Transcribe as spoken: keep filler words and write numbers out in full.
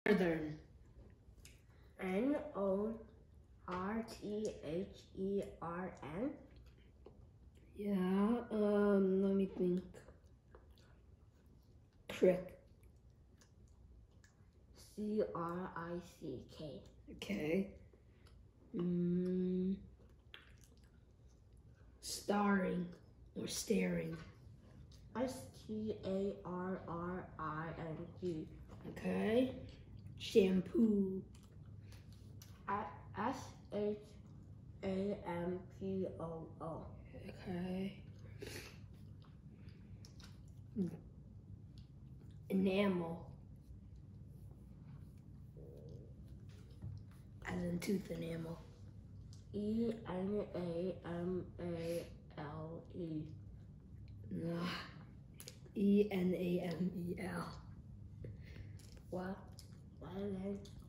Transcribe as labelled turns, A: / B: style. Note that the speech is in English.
A: Northern.
B: N O R T H E R N.
A: Yeah, um, let me think. Crick.
B: C R I C K.
A: Okay. Mm, starring or staring.
B: S T A R R I N G.
A: Okay. Shampoo.
B: S H A M P O O.
A: Okay. Enamel. As in tooth enamel.
B: E N A M A L E.
A: No. E N A M E L.
B: What? What is it?